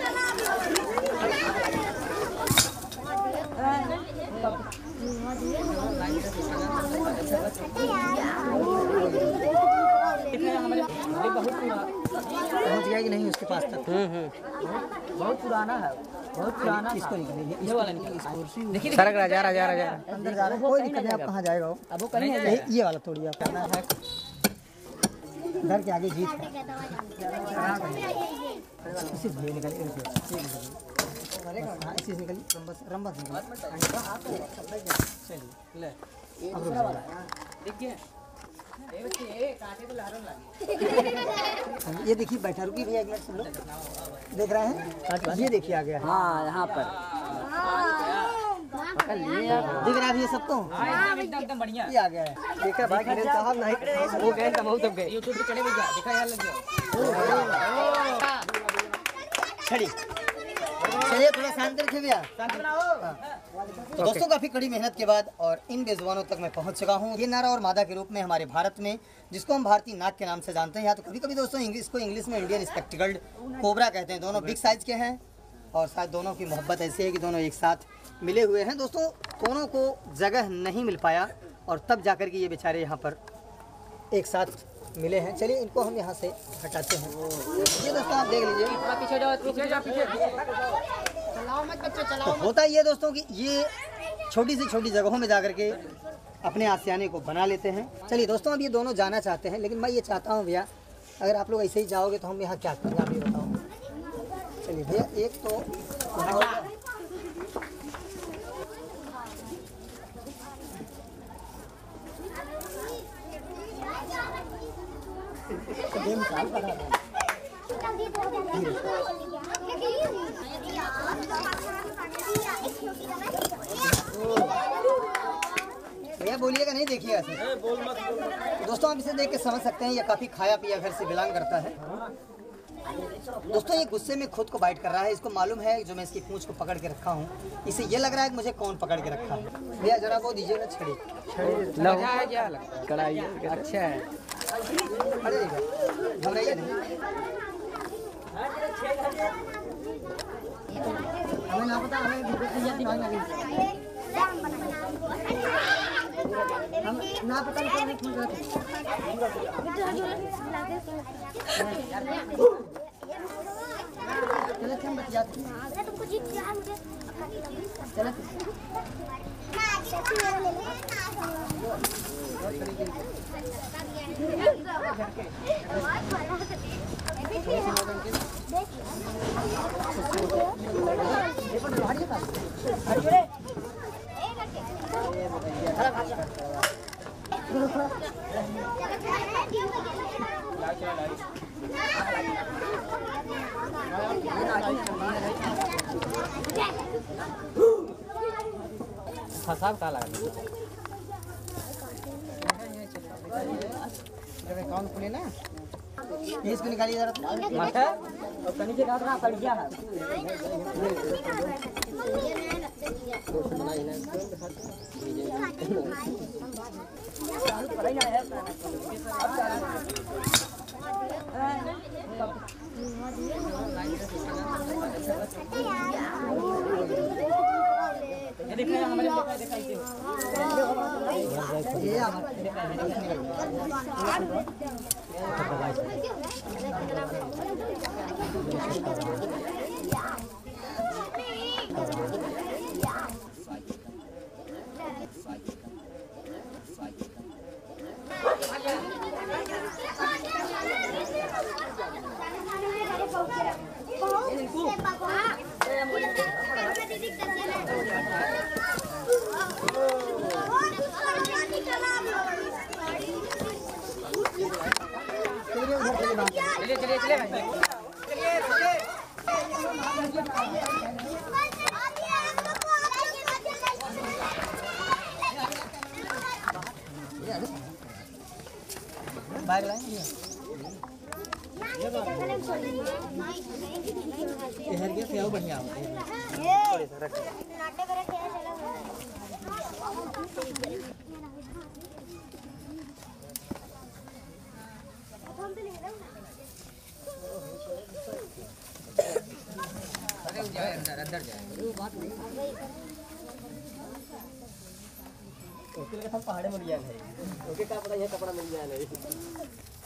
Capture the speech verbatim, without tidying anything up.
पहुंच गया कि नहीं उसके पास तक? बहुत पुराना है, बहुत पुराना। इसको निकलेंगे, ये वाला निकलेंगे। सरक रहा जा रहा जा रहा जा रहा अंदर जा रहा है, कोई दिक्कत नहीं। आप कहाँ जाएगा वो? अब वो कहीं नहीं ये, ये वाला तोड़िए आप। करना है घर के आगे जीत है। इसी से निकलिए, इसी से निकलिए, रंबस रंबस निकलिए। चलिए ले अब रुक जाओ। देखिए ये देखिए बैठा, रुकी भैया एक मिनट सुन लो। देख रहे हैं, ये देखिए आ गया। हाँ यहाँ पर दिख रहा है ये सब तो एकदम बढ़िया ये आ गया है। देखा भाई खड़े साहब नहीं वो गए तब बहुत गए यूट्यूब पे चढ़े भैया दिखा यार लग गया। खड़ी चलिए थोड़ा शांत रखिए भैया। तो दोस्तों काफ़ी कड़ी मेहनत के बाद और इन बेजुबानों तक मैं पहुंच चुका हूं। ये नारा और मादा के रूप में हमारे भारत में, जिसको हम भारतीय नाग के नाम से जानते हैं, या तो कभी कभी दोस्तों इंग्लिश को इंग्लिश में इंडियन स्पेक्टिकल्ड कोबरा कहते हैं। दोनों बिग साइज के हैं और शायद दोनों की मोहब्बत ऐसी है कि दोनों एक साथ मिले हुए हैं। दोस्तों दोनों को जगह नहीं मिल पाया और तब जाकर के ये बेचारे यहाँ पर एक साथ मिले हैं। चलिए इनको हम यहाँ से हटाते हैं। ये दोस्तों आप देख लीजिए, पीछे जाओ पीछे जाओ पीछे तो होता ही है दोस्तों कि ये छोटी से छोटी जगहों में जाकर के अपने आशियाने को बना लेते हैं। चलिए दोस्तों अब ये दोनों जाना चाहते हैं, लेकिन मैं ये चाहता हूँ भैया अगर आप लोग ऐसे ही जाओगे तो हम यहाँ क्या करेंगे आप ये बताओ। चलिए भैया एक तो भैया बोलिएगा नहीं, देखिए ऐसे दोस्तों आप इसे देख के समझ सकते हैं ये काफ़ी खाया पिया घर से बिलोंग करता है। दोस्तों ये गुस्से में खुद को बाइट कर रहा है। इसको मालूम है जो मैं इसकी पूंछ को पकड़ के रखा हूँ, इसे ये लग रहा है कि मुझे कौन पकड़ के रखा है। भैया जरा वो दीजिएगा छड़ी कढ़ाई अच्छा है। अरे घबराइए नहीं, हमें ना पता हमें हम ना पता नहीं क्यों करते। चलो हम बच जाते हैं। चलो फसाब का लगा जब अकाउंट खुले ना इसको निकालिए जरा। मास्टर और कनी के काटना पड़ गया है। देखा हमारे देखा इसे ये चलिए चलिए चलिए बैग लाएंगे हर गया क्या बढ़िया जाए अंदर अंदर जाए। उसके लिए हम पहाड़े में लिया है, ओके का पता ये कपड़ा मिल जाए नहीं।